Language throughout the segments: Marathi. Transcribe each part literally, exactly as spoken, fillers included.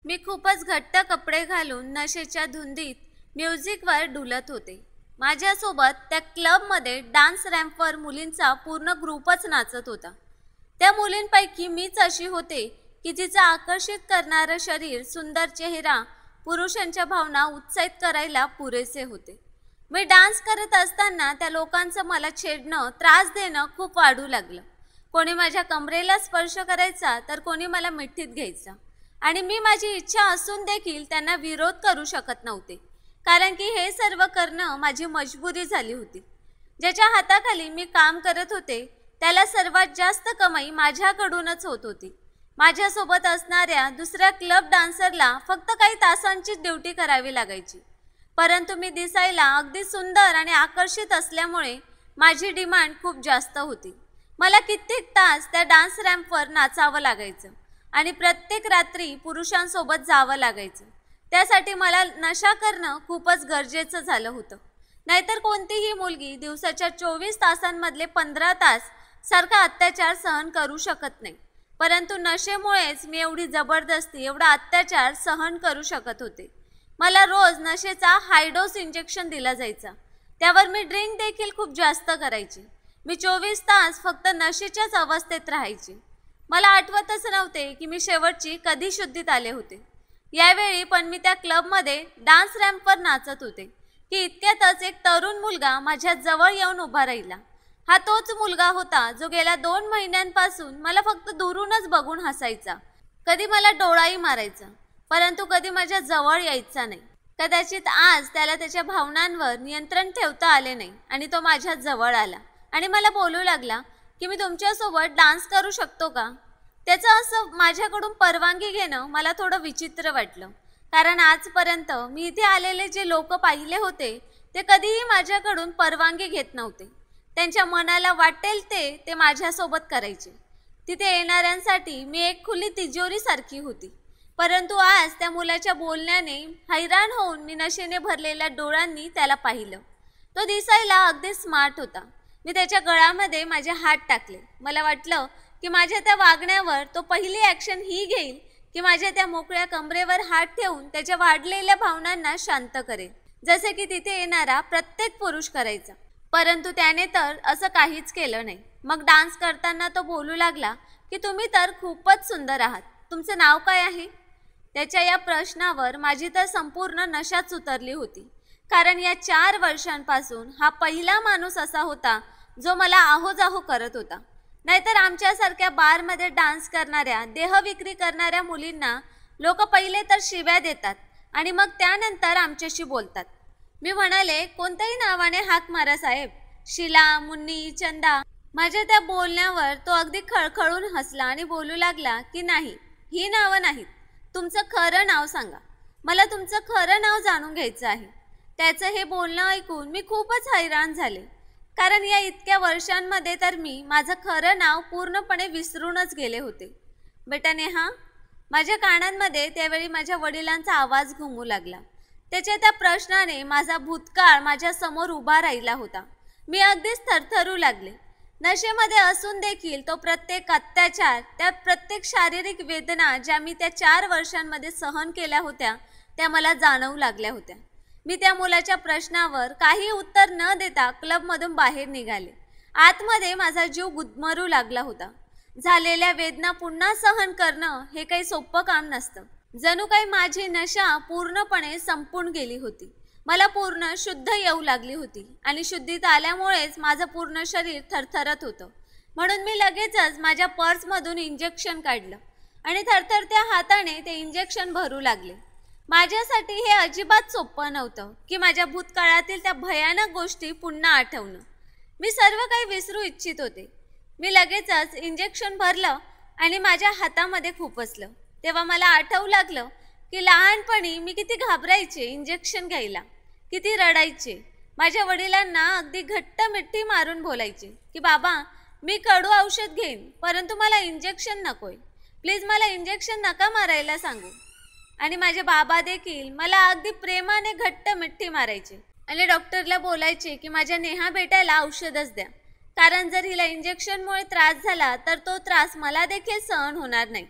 मी खूपच घट्ट कपडे घालून नशेच्या धुंदीत म्युझिकवर डुलत होते. माझ्यासोबत त्या क्लबमध्ये डान्स रॅम्पवर मुलींचा पूर्ण ग्रुपच नाचत होता. त्या मुलींपैकी मीच अशी होते की जिचं आकर्षित करणारं शरीर, सुंदर चेहरा पुरुषांच्या भावना उत्साहित करायला पुरेसे होते. मी डान्स करत असताना त्या लोकांचं मला छेडणं, त्रास देणं खूप वाढू लागलं. कोणी माझ्या कमरेला स्पर्श करायचा तर कोणी मला मिठीत घ्यायचा आणि मी माझी इच्छा असून देखील त्यांना विरोध करू शकत नव्हते, कारण की हे सर्व करणं माझी मजबुरी झाली होती. ज्याच्या हाताखाली मी काम करत होते त्याला सर्वात जास्त कमाई माझ्याकडूनच होत होती. माझ्यासोबत असणाऱ्या दुसऱ्या क्लब डान्सरला फक्त काही तासांचीच ड्युटी करावी लागायची, परंतु मी दिसायला अगदी सुंदर आणि आकर्षित असल्यामुळे माझी डिमांड खूप जास्त होती. मला कित्येक तास त्या डान्स रॅम्पवर नाचावं लागायचं आणि प्रत्येक रात्री पुरुषांसोबत जावं लागायचं. त्यासाठी मला नशा करणं खूपच गरजेचं झालं होतं. नाहीतर कोणतीही मुलगी दिवसाच्या चोवीस तासांमधले पंधरा तास सारखा अत्याचार सहन करू शकत नाही, परंतु नशेमुळेच मी एवढी जबरदस्ती, एवढा अत्याचार सहन करू शकत होते. मला रोज नशेचा हायडोस इंजेक्शन दिला जायचा. त्यावर मी ड्रिंक देखील खूप जास्त करायची. मी चोवीस तास फक्त नशेच्याच अवस्थेत राहायचे. मला आठवतच नव्हते की मी शेवटची कधी शुद्धीत आले होते. यावेळी पण मी त्या क्लबमध्ये डान्स रॅम्पवर नाचत होते की इतक्यातच एक तरुण मुलगा माझ्या जवळ येऊन उभा राहिला. हा तोच मुलगा होता जो गेल्या दोन महिन्यांपासून मला फक्त दुरूनच बघून हसायचा. कधी मला डोळाही मारायचा, परंतु कधी माझ्या जवळ यायचा नाही. कदाचित आज त्याला त्याच्या भावनांवर नियंत्रण ठेवता आले नाही आणि तो माझ्या जवळ आला आणि मला बोलू लागला की मी तुमच्यासोबत डान्स करू शकतो का. त्याचं असं माझ्याकडून परवानगी घेणं मला थोडं विचित्र वाटलं, कारण आजपर्यंत मी इथे आलेले जे लोक पाहिले होते ते कधीही माझ्याकडून परवानगी घेत नव्हते. त्यांच्या मनाला वाटेल ते ते माझ्यासोबत करायचे. तिथे येणाऱ्यांसाठी मी एक खुली तिजोरीसारखी होती. परंतु आज त्या मुलाच्या बोलण्याने हैराण होऊन मी नशेने भरलेल्या डोळ्यांनी त्याला पाहिलं. तो दिसायला अगदी स्मार्ट होता. मी त्याच्या गळ्यामध्ये माझे हात टाकले. मला वाटलं की माझ्या त्या वागण्यावर तो पहिली ॲक्शन ही घेईल की माझ्या त्या मोकळ्या कमरेवर हात ठेवून त्याच्या वाढलेल्या भावनांना शांत करेल, जसे की तिथे येणारा प्रत्येक पुरुष करायचा. परंतु त्याने तर असं काहीच केलं नाही. मग डान्स करताना तो बोलू लागला की तुम्ही तर खूपच सुंदर आहात, तुमचं नाव काय आहे. त्याच्या या प्रश्नावर माझी तर संपूर्ण नशाच उतरली होती, कारण या चार वर्षांपासून हा पहिला माणूस असा होता जो मला आहोजाहो करत होता. नाहीतर आमच्यासारख्या बारमध्ये डान्स करणाऱ्या, देहविक्री करणाऱ्या मुलींना लोक पहिले तर शिव्या देतात आणि मग त्यानंतर आमच्याशी बोलतात. मी म्हणाले, कोणत्याही नावाने हाक मारा साहेब, शिला, मुन्नी, चंदा. माझ्या त्या बोलण्यावर तो अगदी खळखळून हसला आणि बोलू लागला की नाही, ही नावं नाहीत, तुमचं खरं नाव सांगा, मला तुमचं खरं नाव जाणून घ्यायचं आहे. त्याचं हे बोलणं ऐकून मी खूपच हैराण झाले, कारण या इतक्या वर्षांमध्ये तर मी माझं खरं नाव पूर्णपणे विसरूनच गेले होते. बेटा नेहा, माझ्या कानांमध्ये त्यावेळी माझ्या वडिलांचा आवाज घुमू लागला. त्याच्या त्या प्रश्नाने माझा भूतकाळ माझ्या समोर उभा राहिला होता. मी अगदीच थरथरू लागले. नशेमध्ये असून देखील तो प्रत्येक अत्याचार, त्या प्रत्येक शारीरिक वेदना ज्या मी त्या चार वर्षांमध्ये सहन केल्या होत्या त्या मला जाणवू लागल्या होत्या. मी त्या मुलाच्या प्रश्नावर काही उत्तर न देता क्लबमधून बाहेर निघाले. आतमध्ये माझा जीव गुदमरू लागला होता. झालेल्या वेदना पुन्हा सहन करणं हे काही सोपं काम नसतं. जणू काही माझी नशा पूर्णपणे संपून गेली होती. मला पूर्ण शुद्ध येऊ लागली होती आणि शुद्धीत आल्यामुळेच माझं पूर्ण शरीर थरथरत होतं. म्हणून मी लगेचच माझ्या पर्समधून इंजेक्शन काढलं आणि थरथरत्या हाताने ते इंजेक्शन भरू लागले. माझ्यासाठी हे अजिबात सोपं नव्हतं की माझ्या भूतकाळातील त्या भयानक गोष्टी पुन्हा आठवणं. मी सर्व काही विसरू इच्छित होते. मी लगेचच इंजेक्शन भरलं आणि माझ्या हातामध्ये खुपसलं. तेव्हा मला आठवू लागलं की लहानपणी मी किती घाबरायचे इंजेक्शन घ्यायला, किती रडायचे. माझ्या वडिलांना अगदी घट्ट मिठी मारून बोलायचे की बाबा, मी कडू औषध घेईन, परंतु मला इंजेक्शन नकोय, प्लीज मला इंजेक्शन नका मारायला सांगू. आणि माझे बाबा देखील मला अगदी प्रेमाने घट्ट मिठी मारायचे आणि डॉक्टरला बोलायचे की माझ्या नेहा बेटाला औषधच द्या, कारण जर हिला इंजेक्शनमुळे त्रास झाला तर तो त्रास मला देखील सहन होणार नाही.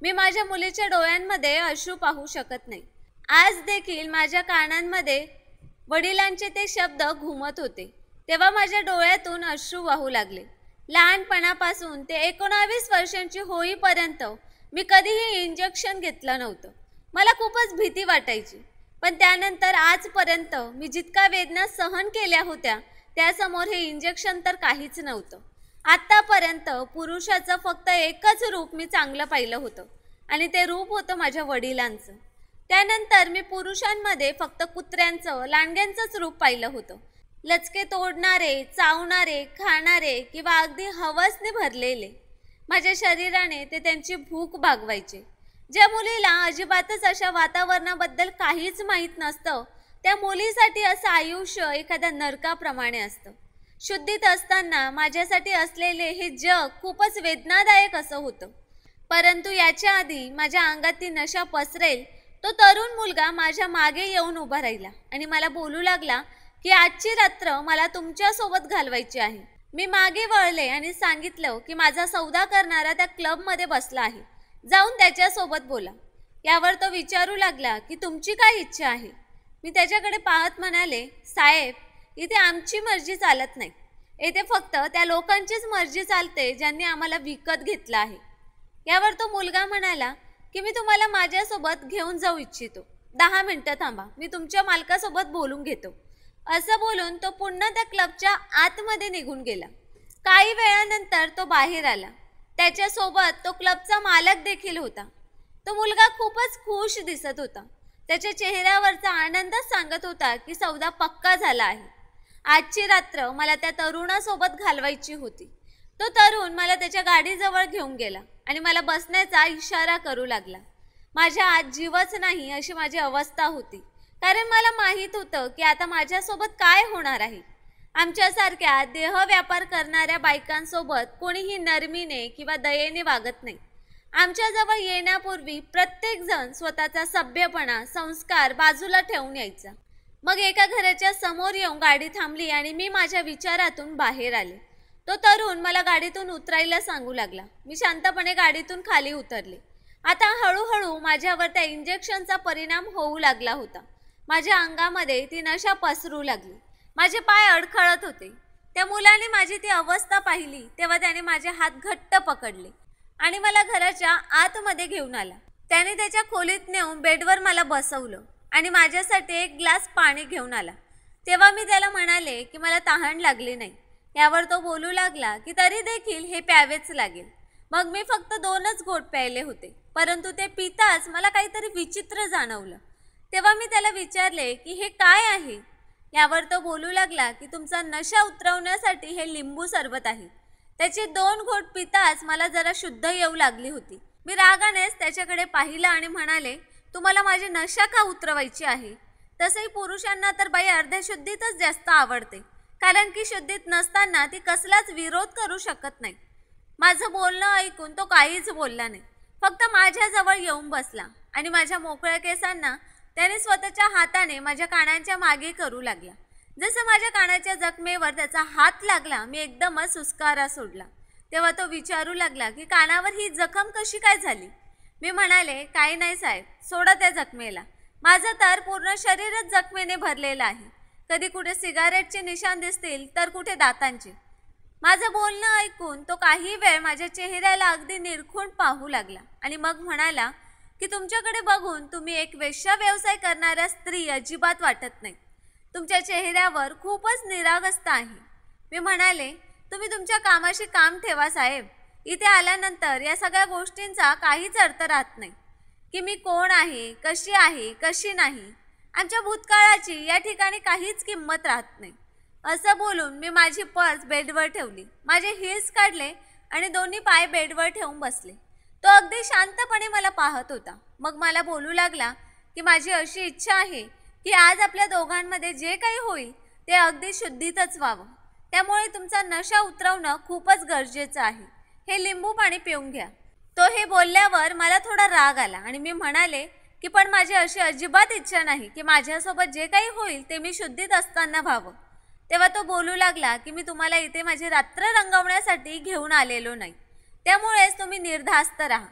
मी माझ्या मुलीच्या डोळ्यांमध्ये अश्रू पाहू शकत नाही. आज देखील माझ्या कानांमध्ये वडिलांचे ते शब्द घुमत होते. तेव्हा माझ्या डोळ्यातून अश्रू वाहू लागले. लहानपणापासून ते एकोणावीस वर्षांची होईपर्यंत मी कधीही इंजेक्शन घेतलं नव्हतं. मला खूपच भीती वाटायची. पण त्यानंतर आजपर्यंत मी जितका वेदना सहन केल्या होत्या त्यासमोर हे इंजेक्शन तर काहीच नव्हतं. आत्तापर्यंत पुरुषाचं फक्त एकच रूप मी चांगलं पाहिलं होतं आणि ते रूप होतं माझ्या वडिलांचं. त्यानंतर मी पुरुषांमध्ये फक्त कुत्र्यांचं, लांडग्यांचंच रूप पाहिलं होतं. लचके तोडणारे, चावणारे, खाणारे किंवा अगदी हवसने भरलेले. माझ्या शरीराने ते त्यांची भूक भागवायचे. ज्या मुलीला अजिबातच अशा वातावरणाबद्दल काहीच माहीत नसतं त्या मुलीसाठी असं आयुष्य एखाद्या नरकाप्रमाणे असतं. शुद्धीत असताना माझ्यासाठी असलेले हे जग खूपच वेदनादायक असं होतं. परंतु याच्या आधी माझ्या अंगात ती नशा पसरेल तो तरुण मुलगा माझ्या मागे येऊन उभा राहिला आणि मला बोलू लागला की आजची रात्र मला तुमच्यासोबत घालवायची आहे. मी मागे वळले आणि सांगितलं की माझा सौदा करणारा त्या क्लबमध्ये बसला आहे, जाऊन त्याच्यासोबत बोला. यावर तो विचारू लागला की तुमची काय इच्छा आहे. मी त्याच्याकडे पाहत म्हणाले, साहेब, इथे आमची मर्जी चालत नाही. येथे फक्त त्या लोकांचीच मर्जी चालते ज्यांनी आम्हाला विकत घेतलं आहे. यावर तो मुलगा म्हणाला की मी तुम्हाला माझ्यासोबत घेऊन जाऊ इच्छितो. दहा मिनिटं थांबा, मी तुमच्या मालकासोबत बोलून घेतो. असं बोलून तो पुन्हा त्या क्लबच्या आतमध्ये निघून गेला. काही वेळानंतर तो बाहेर आला. त्याच्यासोबत तो क्लबचा मालक देखील होता. तो मुलगा खूपच खुश दिसत होता. त्याच्या चेहऱ्यावरचा आनंदच सांगत होता की सौदा पक्का झाला आहे. आजची रात्र मला त्या तरुणासोबत घालवायची होती. तो तरुण मला त्याच्या गाडीजवळ घेऊन गेला आणि मला बसण्याचा इशारा करू लागला. माझ्या आत जीवच नाही अशी माझी अवस्था होती, कारण मला माहीत होतं की आता माझ्यासोबत काय होणार आहे. आमच्यासारख्या देहव्यापार करणाऱ्या बायकांसोबत कोणीही नरमीने किंवा दयेने वागत नाही. आमच्याजवळ येण्यापूर्वी प्रत्येकजण स्वतःचा सभ्यपणा, संस्कार बाजूला ठेवून यायचा. मग एका घराच्या समोर येऊन गाडी थांबली आणि मी माझ्या विचारातून बाहेर आले. तो तरुण मला गाडीतून उतरायला सांगू लागला. मी शांतपणे गाडीतून खाली उतरले. आता हळूहळू माझ्यावर त्या इंजेक्शनचा परिणाम होऊ लागला होता. माझ्या अंगामध्ये ती नशा पसरू लागली. माझे पाय अडखळत होते. त्या मुलाने माझी ती अवस्था पाहिली तेव्हा त्याने माझे हात घट्ट पकडले आणि मला घराच्या आतमध्ये घेऊन आला. त्याने त्याच्या खोलीत नेऊन बेडवर मला बसवलं आणि माझ्यासाठी एक ग्लास पाणी घेऊन आला. तेव्हा मी त्याला म्हणाले की मला तहान लागली नाही. यावर तो बोलू लागला की तरी देखील हे प्यावेच लागेल. मग मी फक्त दोनच घोट प्यायले होते, परंतु ते पिताच मला काहीतरी विचित्र जाणवलं. तेव्हा मी त्याला विचारले की हे काय आहे. यावर तो बोलू लागला की तुमचा नशा उतरवण्यासाठी हे लिंबू सरबत आहे. त्याचे दोन घोट पिताच मला जरा शुद्ध येऊ लागली होती. मी रागानेच त्याच्याकडे पाहिलं आणि म्हणाले, तुम्हाला माझी नशा का उतरवायची आहे. तसंही पुरुषांना तर बाई अर्ध्या शुद्धीतच जास्त आवडते, कारण की शुद्धीत नसताना ती कसलाच विरोध करू शकत नाही. माझं बोलणं ऐकून तो काहीच बोलला नाही, फक्त माझ्याजवळ येऊन बसला आणि माझ्या मोकळ्या केसांना त्याने स्वतःच्या हाताने माझ्या कानांच्या मागे करू लागला. जसं माझ्या कानाच्या जखमेवर त्याचा हात लागला मी एकदमच सुस्कारा सोडला. तेव्हा तो विचारू लागला की कानावर ही जखम कशी काय झाली. मी म्हणाले, काही नाही साहेब, सोडा त्या जखमेला. माझं तर पूर्ण शरीरच जखमेने भरलेलं आहे. कधी कुठे सिगारेटचे निशाण दिसतील तर कुठे दातांचे. माझं बोलणं ऐकून तो काही वेळ माझ्या चेहऱ्याला अगदी निरखून पाहू लागला आणि मग म्हणाला की तुमच्याकडे बघून तुम्ही एक वेश्या व्यवसाय करणाऱ्या स्त्री अजिबात वाटत नाही. तुमच्या चेहऱ्यावर खूपच निरागसता आहे. मी म्हणाले, तुम्ही तुमच्या कामाशी काम ठेवा साहेब. इथे आल्यानंतर या सगळ्या गोष्टींचा काहीच अर्थ राहत नाही की मी कोण आहे, कशी आहे, कशी नाही. आमच्या भूतकाळाची या ठिकाणी काहीच किंमत राहत नाही. असं बोलून मी माझी पर्स बेडवर ठेवली, माझे हिल्स काढले आणि दोन्ही पाय बेडवर ठेवून बसले. तो अगदी शांतपणे मला पाहत होता. मग मला बोलू लागला की माझी अशी इच्छा आहे की आज आपल्या दोघांमध्ये जे काही होईल ते अगदी शुद्धीतच व्हावं. त्यामुळे तुमचा नशा उतरवणं खूपच गरजेचं आहे. हे लिंबू पाणी पिऊन घ्या. तो हे बोलल्यावर मला थोडा राग आला आणि मी म्हणाले की पण माझी अशी अजिबात इच्छा नाही की माझ्यासोबत जे काही होईल ते मी शुद्धीत असताना व्हावं. तेव्हा तो बोलू लागला की मी तुम्हाला इथे माझी रात्र रंगवण्यासाठी घेऊन आलेलो नाही, त्यामुळेच तुम्ही निर्धास्त राहा.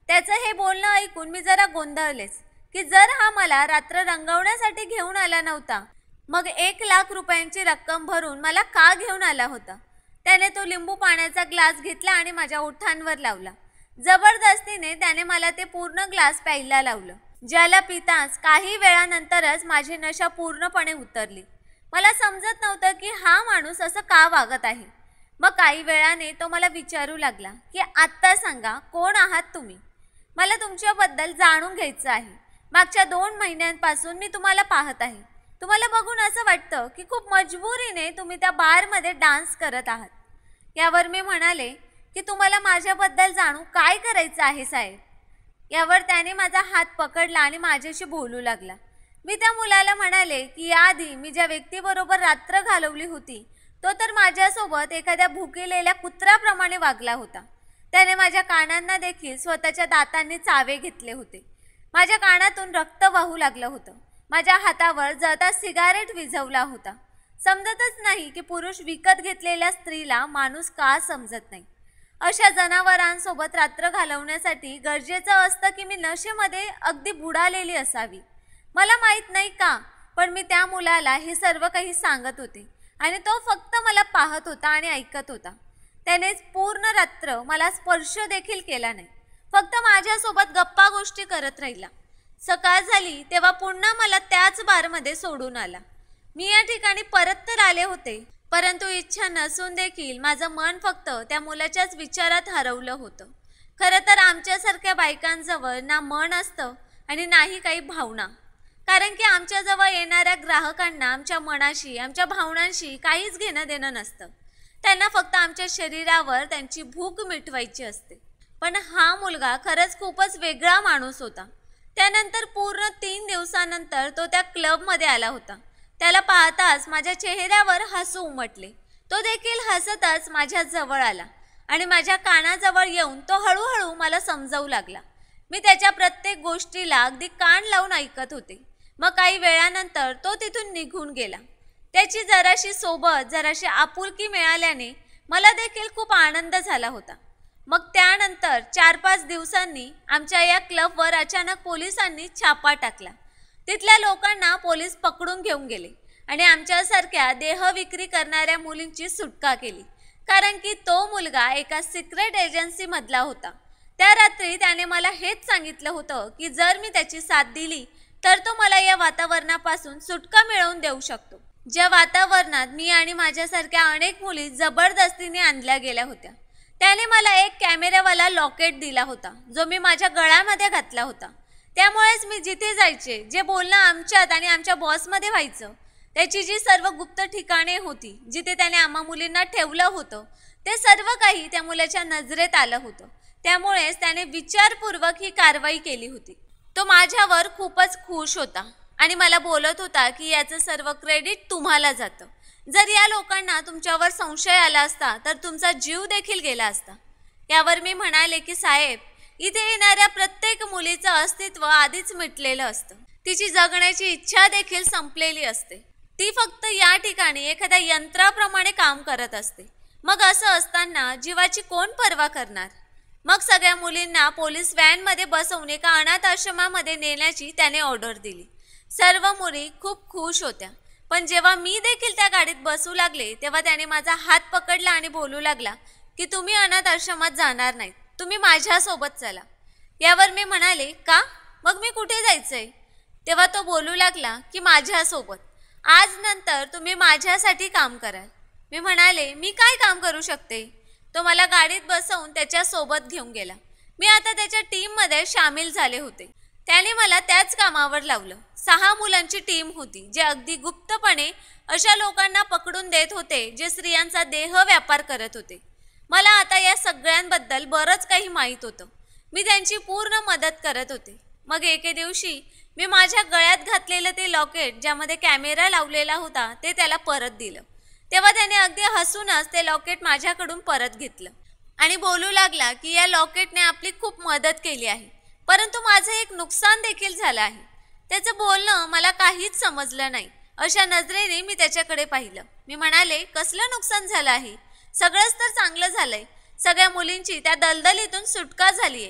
त्याचं हे बोलणं ऐकून मी जरा गोंधळलेच की जर हा मला रात्र रंगवण्यासाठी घेऊन आला नव्हता मग एक लाख रुपयांची रक्कम भरून मला का घेऊन आला होता. त्याने तो लिंबू पाण्याचा ग्लास घेतला आणि माझ्या ओठांवर लावला. जबरदस्तीने त्याने मला ते पूर्ण ग्लास प्यायला लावलं, ज्याला पिताच काही वेळानंतरच माझी नशा पूर्णपणे उतरली. मला समजत नव्हतं की हा माणूस असं का वागत आहे. मग काही वेळाने तो मला विचारू लागला की आत्ता सांगा कोण आहात तुम्ही, मला तुमच्याबद्दल जाणून घ्यायचं आहे. मागच्या दोन महिन्यांपासून मी तुम्हाला पाहत आहे. तुम्हाला बघून असं वाटतं की खूप मजबुरीने तुम्ही त्या बारमध्ये डान्स करत आहात. यावर मी म्हणाले की तुम्हाला माझ्याबद्दल जाणून काय करायचं आहे साहेब. यावर त्याने माझा हात पकडला आणि माझ्याशी बोलू लागला. मी त्या मुलाला म्हणाले की याआधी मी ज्या व्यक्तीबरोबर रात्र घालवली होती तो तर माझ्यासोबत एखाद्या भुकेलेल्या कुत्र्याप्रमाणे वागला होता. त्याने माझ्या कानांना देखील स्वतःच्या दातांनी चावे घेतले होते. माझ्या कानातून रक्त वाहू लागलं होतं. माझ्या हातावर जळता सिगारेट विझवला होता. समजतच नाही की पुरुष विकत घेतलेल्या स्त्रीला माणूस का समजत नाही. अशा जनावरांसोबत रात्र घालवण्यासाठी गरजेचं असतं की मी नशेमध्ये अगदी बुडालेली असावी. मला माहीत नाही का, पण मी त्या मुलाला हे सर्व काही सांगत होते आणि तो फक्त मला पाहत होता आणि ऐकत होता. त्याने पूर्ण रात्र मला स्पर्श देखील केला नाही, फक्त माझ्यासोबत गप्पा गोष्टी करत राहिला. सकाळ झाली तेव्हा पुन्हा मला त्याच बारमध्ये सोडून आला. मी या ठिकाणी परत तर आले होते, परंतु इच्छा नसून देखील माझं मन फक्त त्या मुलाच्याच विचारात हरवलं होतं. खरं तर आमच्यासारख्या बायकांजवळ ना मन असतं आणि नाही काही भावना, कारण की आमच्याजवळ येणाऱ्या ग्राहकांना आमच्या मनाशी आमच्या भावनांशी काहीच घेणं देणं नसतं. त्यांना फक्त आमच्या शरीरावर त्यांची भूक मिटवायची असते. पण हा मुलगा खरंच खूपच वेगळा माणूस होता. त्यानंतर पूर्ण तीन दिवसानंतर तो त्या क्लबमध्ये आला होता. त्याला पाहताच माझ्या चेहऱ्यावर हसू उमटले. तो देखील हसतच माझ्या जवळ आला आणि माझ्या कानाजवळ येऊन तो हळूहळू मला समजावू लागला. मी त्याच्या प्रत्येक गोष्टीला अगदी कान लावून ऐकत होते. मग काही वेळानंतर तो तिथून निघून गेला. त्याची जराशी सोबत जराशी आपुलकी मिळाल्याने मला देखील खूप आनंद झाला होता. मग त्यानंतर चार पाच दिवसांनी आमच्या या क्लबवर अचानक पोलिसांनी छापा टाकला. तिथल्या लोकांना पोलीस पकडून घेऊन गेले आणि आमच्यासारख्या देहविक्री करणाऱ्या मुलींची सुटका केली, कारण की तो मुलगा एका सिक्रेट एजन्सीमधला होता. त्या रात्री त्याने मला हेच सांगितलं होतं की जर मी त्याची साथ दिली तर तो मला या वातावरणापासून सुटका मिळवून देऊ शकतो, ज्या वातावरणात मी आणि माझ्यासारख्या अनेक मुली जबरदस्तीने आणल्या गेल्या होत्या. त्याने मला एक कॅमेरावाला लॉकेट दिला होता, जो मी माझ्या गळ्यामध्ये घातला होता. त्यामुळेच मी जिथे जायचे, जे बोलणं आमच्यात आणि आमच्या बॉसमध्ये व्हायचं, त्याची जी सर्व गुप्त ठिकाणे होती जिथे त्याने आम्हा मुलींना ठेवलं होतं, ते सर्व काही त्या मुलाच्या नजरेत आलं होतं. त्यामुळेच त्याने विचारपूर्वक ही कारवाई केली होती. तो माझ्यावर खूपच खुश होता आणि मला बोलत होता की याचं सर्व क्रेडिट तुम्हाला जातं. जर या लोकांना तुमच्यावर संशय आला असता तर तुमचा जीव देखील गेला असता. यावर मी म्हणाले की साहेब, इथे येणाऱ्या प्रत्येक मुलीचं अस्तित्व आधीच मिटलेलं असतं. तिची जगण्याची इच्छा देखील संपलेली असते. ती फक्त या ठिकाणी एखाद्या यंत्राप्रमाणे काम करत असते. मग असं असताना जीवाची कोण पर्वा करणार? मग सगळ्या मुलींना पोलीस व्हॅनमध्ये बसवून एका अनाथ आश्रमामध्ये नेण्याची त्याने ऑर्डर दिली. सर्व मुली खूप खुश होत्या, पण जेव्हा मी देखील त्या गाडीत बसू लागले तेव्हा त्याने माझा हात पकडला आणि बोलू लागला की तुम्ही अनाथ आश्रमात जाणार नाहीत, तुम्ही माझ्यासोबत चला. यावर मी म्हणाले का? मग मी कुठे जायचंय? तेव्हा तो बोलू लागला की माझ्यासोबत. आज नंतर तुम्ही माझ्यासाठी काम कराल. मी म्हणाले मी काय काम करू शकते? तो मला गाडीत बसवून त्याच्यासोबत घेऊन गेला. मी आता त्याच्या टीममध्ये सामील झाले होते. त्याने मला त्याच कामावर लावलं. सहा मुलांची टीम होती, जे अगदी गुप्तपणे अशा लोकांना पकडून देत होते जे स्त्रियांचा देह व्यापार करत होते. मला आता या सगळ्यांबद्दल बरंच काही माहीत होतं. मी त्यांची पूर्ण मदत करत होते. मग एके दिवशी मी माझ्या गळ्यात घातलेलं ते लॉकेट, ज्यामध्ये कॅमेरा लावलेला होता, ते त्याला परत दिलं. तेव्हा त्याने अगदी हसूनच ते लॉकेट माझ्याकडून परत घेतलं आणि बोलू लागला की या लॉकेटने आपली खूप मदत केली आहे, परंतु माझं एक नुकसान देखील झालं आहे. त्याचं बोलणं मला काहीच समजलं नाही. अशा नजरेने मी त्याच्याकडे पाहिलं. मी म्हणाले कसलं नुकसान झालं आहे? सगळंच तर चांगलं झालंय. सगळ्या मुलींची त्या दलदलीतून सुटका झाली आहे.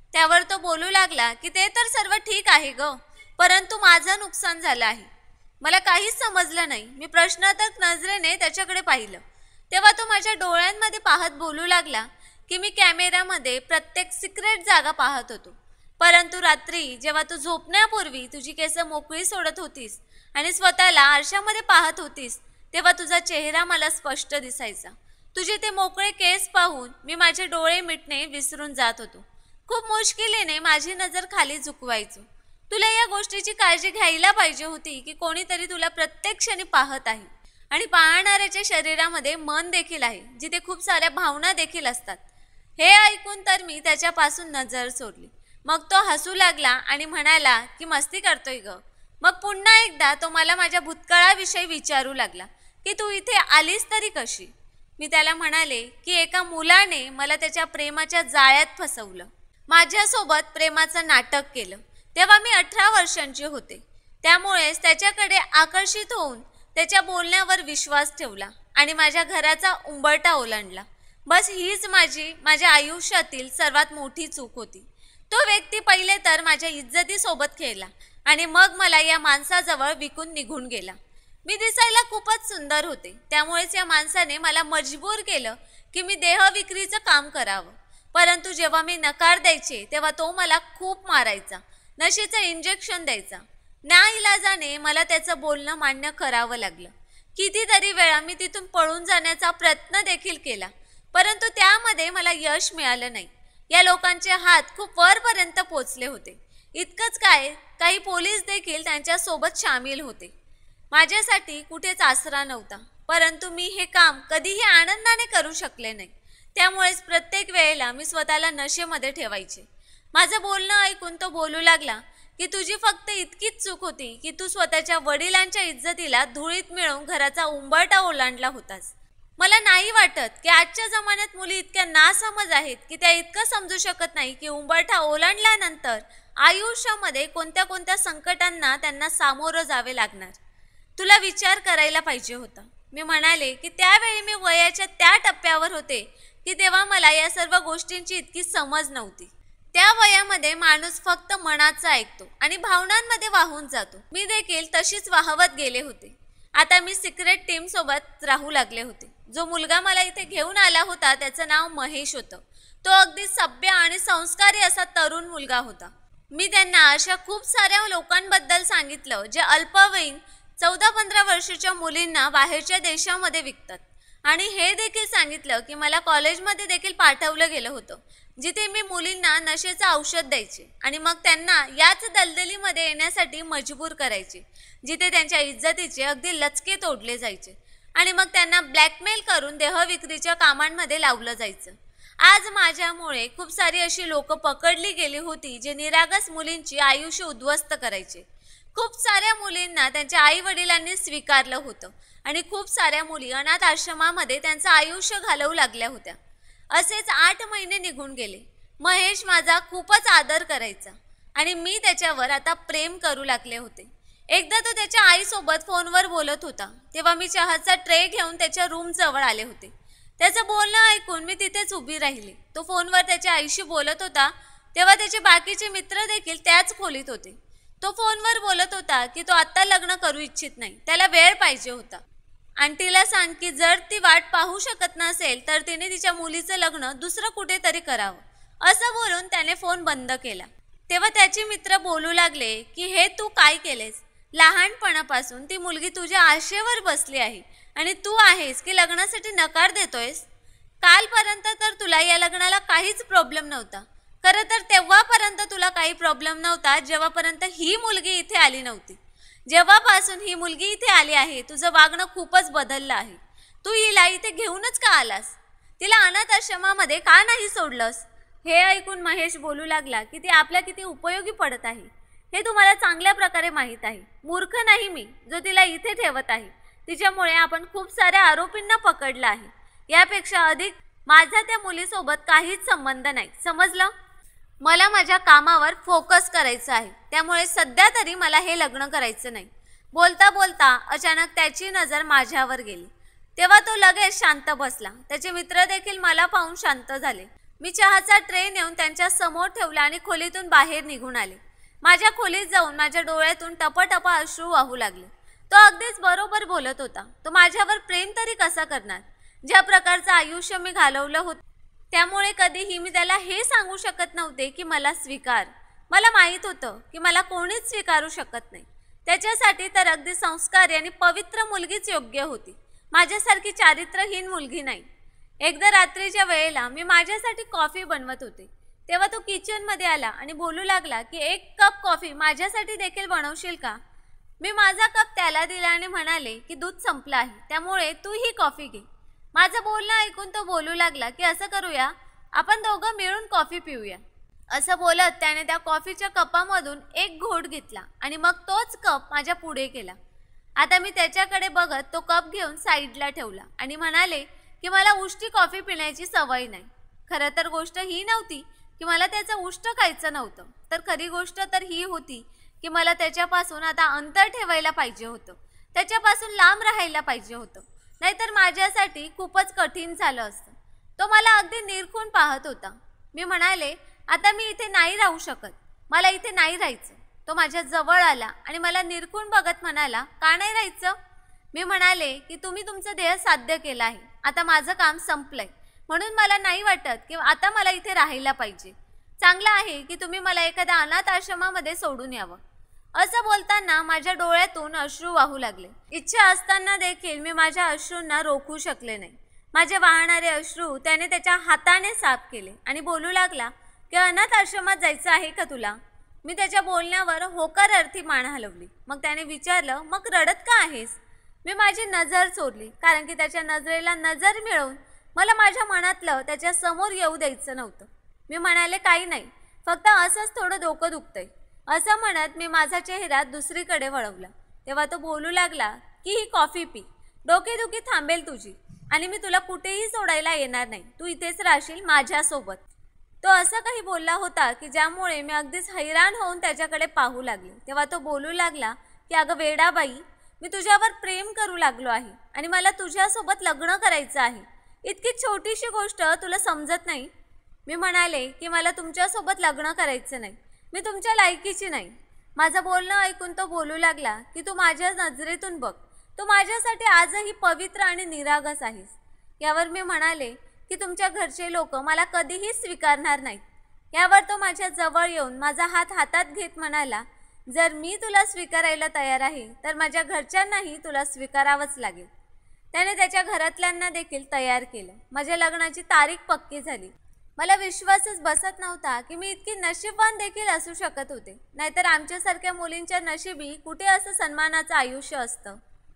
त्यावर तो बोलू लागला की ते तर सर्व ठीक आहे ग, परंतु माझं नुकसान झालं आहे. मला काहीच समजलं नाही. मी प्रश्नार्थक नजरेने त्याच्याकडे पाहिलं. तेव्हा तो माझ्या डोळ्यांमध्ये पाहत बोलू लागला की मी कॅमेऱ्यामध्ये प्रत्येक सिक्रेट जागा पाहत होतो, परंतु रात्री जेव्हा तू झोपण्यापूर्वी तुझी केस मोकळी सोडत होतीस आणि स्वतःला आरशामध्ये पाहत होतीस, तेव्हा तुझा चेहरा मला स्पष्ट दिसायचा. तुझे ते मोकळे केस पाहून मी माझे डोळे मिटणे विसरून जात होतो. खूप मुश्किलीने माझी नजर खाली झुकवायचो. तुला या गोष्टीची काळजी घ्यायला पाहिजे होती की कोणीतरी तुला प्रत्येक क्षणी पाहत आहे आणि पाहणाऱ्याच्या शरीरामध्ये मन देखील आहे, जिथे खूप साऱ्या भावना देखील असतात. हे ऐकून तर मी त्याच्यापासून नजर सोडली. मग तो हसू लागला आणि म्हणाला की मस्ती करतोय ग. मग पुन्हा एकदा तो मला माझ्या भूतकाळाविषयी विचारू लागला की तू इथे आलीस तरी कशी. मी त्याला म्हणाले की एका मुलाने मला त्याच्या प्रेमाच्या जाळ्यात फसवलं, माझ्यासोबत प्रेमाचं नाटक केलं. तेव्हा मी अठरा वर्षांची होते. त्यामुळेच त्याच्याकडे आकर्षित होऊन त्याच्या बोलण्यावर विश्वास ठेवला आणि माझ्या घराचा उंबरठा ओलांडला. बस हीच माझी माझ्या आयुष्यातील सर्वात मोठी चूक होती. तो व्यक्ती पहिले तर माझ्या इज्जतीसोबत खेळला आणि मग मला या माणसाजवळ विकून निघून गेला. मी दिसायला खूपच सुंदर होते, त्यामुळेच या माणसाने मला मजबूर केलं की मी देहविक्रीचं काम करावं. परंतु जेव्हा मी नकार द्यायचे तेव्हा तो मला खूप मारायचा, नशेचं इंजेक्शन द्यायचा. नाईलाजाने मला त्याचं बोलणं मान्य करावं लागलं. कितीतरी वेळा मी तिथून पळून जाण्याचा प्रयत्न देखील केला, परंतु त्यामध्ये मला यश मिळालं नाही. या लोकांचे हात खूप वरपर्यंत पोचले होते. इतकंच काय, काही पोलीस देखील त्यांच्यासोबत सामील होते. माझ्यासाठी कुठेच आसरा नव्हता, परंतु मी हे काम कधीही आनंदाने करू शकले नाही. त्यामुळेच प्रत्येक वेळेला मी स्वतःला नशेमध्ये ठेवायचे. माझं बोलणं ऐकून तो बोलू लागला की तुझी फक्त इतकीच चूक होती की तू स्वतःच्या वडिलांच्या इज्जतीला धुळीत मिळवून घराचा उंबरठा ओलांडला होतास. मला नाही वाटत की आजच्या जमान्यात मुली इतक्या नासमज आहेत की त्या इतकं समजू शकत नाही की उंबरठा ओलांडल्यानंतर आयुष्यामध्ये कोणत्या कोणत्या संकटांना त्यांना सामोरं जावे लागणार. तुला विचार करायला पाहिजे होता. मी म्हणाले की त्यावेळी मी वयाच्या त्या टप्प्यावर होते की तेव्हा मला या सर्व गोष्टींची इतकी समज नव्हती. त्या वयामध्ये माणूस फक्त मनाचं ऐकतो आणि भावनांमध्ये वाहून जातो. मी देखील तशीच वाहवत गेले होते. आता मी सिक्रेट टीम सोबत राहू लागले होते. जो मुलगा मला इथे घेऊन आला होता त्याचं नाव महेश होतं. तो अगदी सभ्य आणि संस्कारी असा तरुण मुलगा होता. मी त्यांना अशा खूप साऱ्या लोकांबद्दल सांगितलं जे अल्पवयीन चौदा पंधरा वर्षाच्या मुलींना बाहेरच्या देशामध्ये विकतात आणि हे देखील सांगितलं की मला कॉलेजमध्ये देखील पाठवलं गेलं होतं, जिथे मी मुलींना नशेचं औषध द्यायचे आणि मग त्यांना याच दलदलीमध्ये येण्यासाठी मजबूर करायचे, जिथे त्यांच्या इज्जतीचे अगदी लचके तोडले जायचे आणि मग त्यांना ब्लॅकमेल करून देहविक्रीच्या कामांमध्ये लावलं जायचं. आज माझ्यामुळे खूप सारी अशी लोक पकडली गेली होती जे निरागस मुलींची आयुष्य उद्ध्वस्त करायचे. खूप साऱ्या मुलींना त्यांच्या आई वडिलांनी स्वीकारलं होतं आणि खूप साऱ्या मुली अनाथ आश्रमामध्ये त्यांचं आयुष्य घालवू लागल्या होत्या. असेच आठ महिने निघून गेले. महेश माझा खूपच आदर करायचा आणि मी त्याच्यावर आता प्रेम करू लागले होते. एकदा तो त्याच्या आईसोबत फोनवर बोलत होता, तेव्हा मी चहाचा ट्रे घेऊन त्याच्या रूम जवळ आले होते. त्याचं बोलणं ऐकून मी तिथेच उभी राहिले. तो फोनवर त्याच्या आईशी बोलत होता, तेव्हा त्याचे बाकीचे मित्र देखील त्याच खोलीत होते. तो फोनवर बोलत होता की तो आत्ता लग्न करू इच्छित नाही, त्याला वेळ पाहिजे होता. आंटीला सांग की जर ती वाट पाहू शकत नसेल तर तिने तिच्या मुलीचं लग्न दुसरं कुठेतरी करावं, असं बोलून त्याने फोन बंद केला. तेव्हा त्याचे मित्र बोलू लागले की हे तू काय केलेस? लहानपणापासून ती मुलगी तुझ्या आशेवर बसली आहे आणि तू आहेस की लग्नासाठी नकार देतोयस. कालपर्यंत तर तुला या लग्नाला काहीच प्रॉब्लेम नव्हता. खरं तर तेव्हापर्यंत तुला काही प्रॉब्लेम नव्हता जेव्हापर्यंत ही मुलगी इथे आली नव्हती. जेव्हापासून ही मुलगी इथे आली आहे तुझं वागणं खूपच बदललं आहे. तू हिला इथे घेऊनच का आलास? तिला अनाथ आश्रमामध्ये का नाही सोडलंस? हे ऐकून महेश बोलू लागला की ती आपल्या किती उपयोगी पडत आहे हे तुम्हाला चांगल्या प्रकारे माहीत आहे. मूर्ख नाही मी जो तिला इथे ठेवत आहे. तिच्यामुळे आपण खूप साऱ्या आरोपींना पकडलं आहे. यापेक्षा अधिक माझा त्या मुलीसोबत काहीच संबंध नाही, समजलं? मला माझ्या कामावर फोकस करायचं आहे, त्यामुळे सध्या तरी मला हे लग्न करायचं नाही. बोलता बोलता अचानक त्याची नजर माझ्यावर गेली. तेव्हा तो लगेच शांत बसला. त्याचे मित्र देखील मला पाहून शांत झाले. मी चहाचा ट्रे नेऊन त्यांच्या समोर ठेवला आणि खोलीतून बाहेर निघून आले. माझ्या खोलीत जाऊन माझ्या डोळ्यातून टपटपा अश्रू वाहू लागले. तो अगदीच बरोबर बोलत होता. तो माझ्यावर प्रेम तरी कसा करणार? ज्या प्रकारचं आयुष्य मी घालवलं होतं त्यामुळे कधीही मी त्याला हे सांगू शकत नव्हते की मला स्वीकार. मला माहीत होतं की मला कोणीच स्वीकारू शकत नाही. त्याच्यासाठी तर अगदी संस्कारी आणि पवित्र मुलगीच योग्य होती, माझ्यासारखी चारित्र्यहीन मुलगी नाही. एकदा रात्रीच्या वेळेला मी माझ्यासाठी कॉफी बनवत होते तेव्हा तो किचनमध्ये आला आणि बोलू लागला की एक कप कॉफी माझ्यासाठी देखील बनवशील का? मी माझा कप त्याला दिला आणि म्हणाले की दूध संपलं आहे, त्यामुळे तू ही कॉफी घे. माझं बोलणं ऐकून तो बोलू लागला की असं करूया, आपण दोघं मिळून कॉफी पिऊया. असं बोलत त्याने त्या कॉफीच्या कपामधून एक घोट घेतला आणि मग तोच कप माझ्या पुढे केला. आता मी त्याच्याकडे बघत तो कप घेऊन साईडला ठेवला आणि म्हणाले की मला उष्टी कॉफी पिण्याची सवय नाही. खरं तर गोष्ट ही नव्हती की मला त्याचं उष्ट खायचं नव्हतं, तर खरी गोष्ट तर ही होती की मला त्याच्यापासून आता अंतर ठेवायला पाहिजे होतं, त्याच्यापासून लांब राहायला पाहिजे होतं, नाहीतर माझ्यासाठी खूपच कठीण झालं असतं. तो मला अगदी निरखून पाहत होता. मी म्हणाले, आता मी इथे नाही राहू शकत, मला इथे नाही राहायचं. तो माझ्या जवळ आला आणि मला निरखून बघत म्हणाला, का नाही राहायचं? मी म्हणाले की तुम्ही तुमचं ध्येय साध्य केलं आहे, आता माझं काम संपलंय, म्हणून मला नाही वाटत की आता मला इथे राहायला पाहिजे. चांगलं आहे की तुम्ही मला एखाद्या अनाथ आश्रमामध्ये सोडून यावं. असं बोलताना माझ्या डोळ्यातून अश्रू वाहू लागले. इच्छा असताना देखील मी माझ्या अश्रूंना रोखू शकले नाही. माझे वाहणारे अश्रू त्याने त्याच्या हाताने साफ केले आणि बोलू लागला की अनाथ आश्रमात जायचं आहे का तुला? मी त्याच्या बोलण्यावर होकार अर्थी मान हलवली. मग त्याने विचारलं, मग रडत का आहेस? मी माझी नजर चोरली, कारण की त्याच्या नजरेला नजर मिळवून मला माझ्या मनातलं त्याच्या समोर येऊ द्यायचं नव्हतं. मी म्हणाले, काही नाही, फक्त असंच थोडं डोकं दुखतंय. असं म्हणत मी माझा चेहरा दुसरीकडे वळवला. तेव्हा तो बोलू लागला की ही कॉफी पी, डोकेदुखी थांबेल तुझी आणि मी तुला कुठेही सोडायला येणार नाही, तू इथेच राहशील माझ्यासोबत. तो असं काही बोलला होता की ज्यामुळे मी अगदीच हैराण होऊन त्याच्याकडे पाहू लागले. तेव्हा तो बोलू लागला की अगं वेडाबाई, मी तुझ्यावर प्रेम करू लागलो आहे आणि मला तुझ्यासोबत लग्न करायचं आहे. इतकी छोटीशी गोष्ट तुला समजत नाही? मी म्हणाले की मला तुमच्यासोबत लग्न करायचं नाही, मी तुमच्या लायकीची नाही. माझं बोलणं ऐकून तो बोलू लागला की तू माझ्या नजरेतून बघ, तू माझ्यासाठी आजही पवित्र आणि निरागस आहेस. यावर मी म्हणाले की तुमच्या घरचे लोक मला कधीही स्वीकारणार नाहीत. यावर तो माझ्या जवळ येऊन माझा हात हातात घेत म्हणाला, जर मी तुला स्वीकारायला तयार आहे तर माझ्या घरच्यांनाही तुला स्वीकारावंच लागेल. त्याने त्याच्या घरातल्यांना देखील तयार केलं. माझ्या लग्नाची तारीख पक्की झाली. मला विश्वासच बसत नव्हता की मी इतकी नशीबवान देखील असू शकत होते, नाहीतर आमच्यासारख्या मुलींच्या नशिबी कुठे असं सन्मानाचं आयुष्य असतं.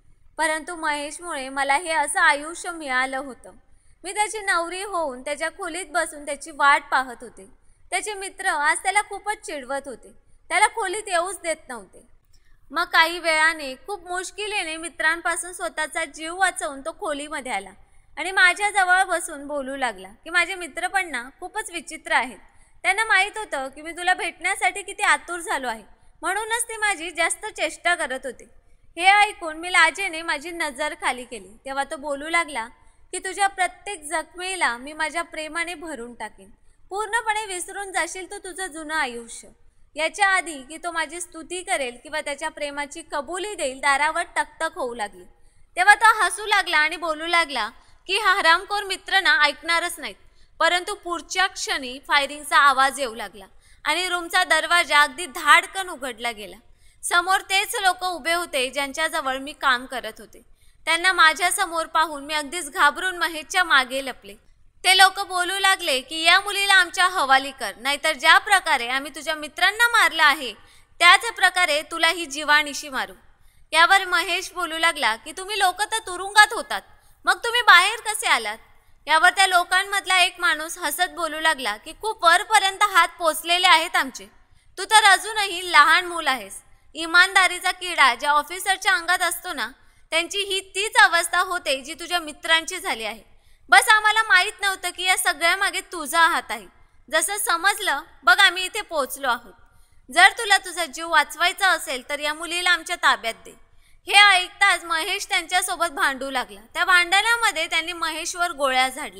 परंतु महेशमुळे मला हे असं आयुष्य मिळालं होतं. मी त्याची नवरी होऊन त्याच्या खोलीत बसून त्याची वाट पाहत होते. त्याचे मित्र आज त्याला खूपच चिडवत होते, त्याला खोलीत येऊच देत नव्हते. मग काही वेळाने खूप मुश्किलीने मित्रांपासून स्वतःचा जीव वाचवून तो खोलीमध्ये आला आणि माझ्याजवळ बसून बोलू लागला की माझे मित्र पण ना खूपच विचित्र आहेत. त्यांना माहीत होतं की मी तुला भेटण्यासाठी किती आतुर झालो आहे, म्हणूनच ते माझी जास्त चेष्टा करत होते. हे ऐकून मी लाजेने माझी नजर खाली केली. तेव्हा तो बोलू लागला की तुझ्या प्रत्येक जखमेला मी माझ्या प्रेमाने भरून टाकेन, पूर्णपणे विसरून जाशील तू तुझं जुनं आयुष्य. याच्या आधी की तो माझी स्तुती करेल किंवा त्याच्या प्रेमाची कबुली देईल, दारावर टकटक होऊ लागली. तेव्हा तो हसू लागला आणि बोलू लागला की हा हरामखोर मित्र ना ऐकणारच नाहीत. परंतु पुढच्या क्षणी फायरिंगचा आवाज येऊ लागला आणि रूमचा दरवाजा अगदी धाडकन उघडला गेला. समोर तेच लोक उभे होते ज्यांच्याजवळ मी काम करत होते. त्यांना माझ्यासमोर पाहून मी अगदीच घाबरून महेशच्या मागे लपले. ते लोक बोलू लागले की या मुलीला आमच्या हवाली कर, नाहीतर ज्या प्रकारे आम्ही तुझ्या मित्रांना मारलं आहे त्याच प्रकारे तुला ही जीवाणीशी मारू. यावर महेश बोलू लागला की तुम्ही लोक तर तुरुंगात होतात, मग तुम्ही बाहेर कसे आलात? यावर त्या लोकांमधला एक माणूस हसत बोलू लागला की खूप वरपर्यंत हात पोचलेले आहेत आमचे, तू तर अजूनही लहान मूल आहेस. इमानदारीचा किडा ज्या ऑफिसरच्या अंगात असतो ना, त्यांची ही तीच अवस्था होते जी तुझ्या मित्रांची झाली आहे. बस आम्हाला माहीत नव्हतं की या सगळ्यामागे तुझा हात आहे. जसं समजलं बघ आम्ही इथे पोहोचलो आहोत. जर तुला तुझा जीव वाचवायचा असेल तर या मुलीला आमच्या ताब्यात दे. हे ऐकताच महेश त्यांच्यासोबत भांडू लागला. त्या भांडणामध्ये त्यांनी महेशवर गोळ्या झाडल्या.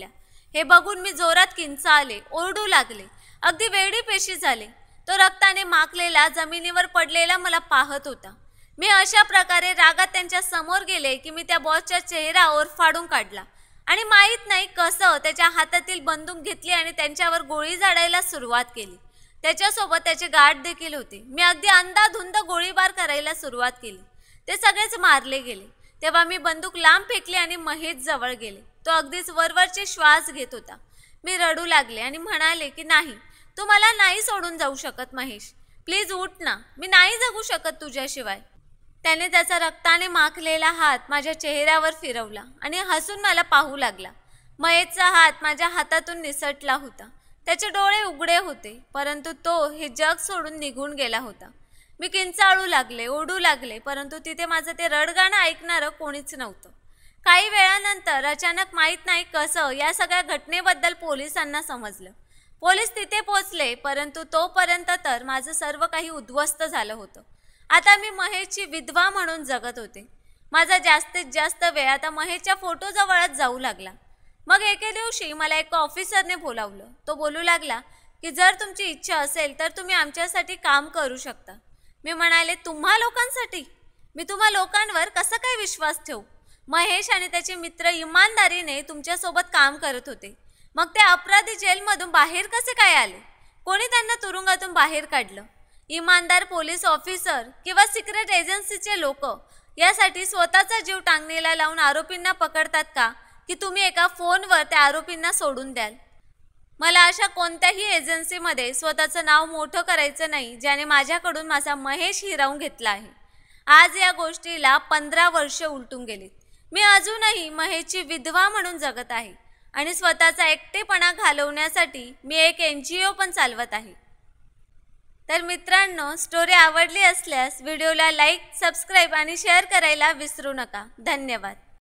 हे बघून मी जोरात किंचाळले, ओरडू लागले, अगदी वेडी पेशी झाले. तो रक्ताने माखलेला जमिनीवर पडलेला मला पाहत होता. मी अशा प्रकारे रागात त्यांच्या समोर गेले की मी त्या बॉसचा चेहरा ओरफाडून काढला आणि माहीत नाही कसं त्याच्या हातातील बंदूक घेतली आणि त्यांच्यावर गोळी झाडायला सुरुवात केली. त्याच्यासोबत त्याचे गार्ड देखील होते. मी अगदी अंधाधुंद गोळीबार करायला सुरुवात केली. ते सगळेच मारले गेले. तेव्हा मी बंदूक लांब फेकली आणि महेश जवळ गेले. तो अगदीच वरवरचे श्वास घेत होता. मी रडू लागले आणि म्हणाले की नाही, तू मला नाही सोडून जाऊ शकत महेश, प्लीज उठ ना, मी नाही जगू शकत तुझ्याशिवाय. त्याने त्याचा रक्ताने माखलेला हात माझ्या चेहऱ्यावर फिरवला आणि हसून मला पाहू लागला. महेशचा हात माझ्या हातातून निसटला होता. त्याचे डोळे उघडे होते, परंतु तो हे जग सोडून निघून गेला होता. मी किंचाळू लागले, ओढू लागले, परंतु तिथे माझं ते रडगाणं ऐकणारं कोणीच नव्हतं. काही वेळानंतर अचानक माहीत नाही कसं या सगळ्या घटनेबद्दल पोलिसांना समजलं. पोलीस तिथे पोचले, परंतु तोपर्यंत तर माझं सर्व काही उद्ध्वस्त झालं होतं. आता मी महेशची विधवा म्हणून जगत होते. माझा जास्तीत जास्त वेळ आता महेशच्या फोटोजवळच जाऊ लागला. मग एके दिवशी मला एका ऑफिसरने बोलावलं. तो बोलू लागला की जर तुमची इच्छा असेल तर तुम्ही आमच्यासाठी काम करू शकता. मी म्हणाले, तुम्हा लोकांसाठी? मी तुम्हा लोकांवर कसा काय विश्वास ठेवू? महेश आणि त्याचे मित्र इमानदारीने तुमच्यासोबत काम करत होते. मग ते अपराधी जेलमधून बाहेर कसे काय आले? कोणी त्यांना तुरुंगातून बाहेर काढलं? इमानदार पोलीस ऑफिसर किंवा सिक्रेट एजन्सीचे लोक यासाठी स्वतःचा जीव टांगणीला लावून आरोपींना पकडतात का, की तुम्ही एका फोनवर त्या आरोपींना सोडून द्याल? मला अशा कोणत्याही एजन्सीमध्ये स्वतःचं नाव मोठं करायचं नाही ज्याने माझ्याकडून माझा महेश हिरावून घेतला आहे. आज या गोष्टीला पंधरा वर्ष उलटून गेलीत. मी अजूनही महेशची विधवा म्हणून जगत आहे आणि स्वतःचा एकटेपणा घालवण्यासाठी मी एक एन जी ओ पण चालवत आहे. तर मित्रांनो, स्टोरी आवडली असल्यास व्हिडिओला लाईक, सबस्क्राईब आणि शेअर करायला विसरू नका. धन्यवाद.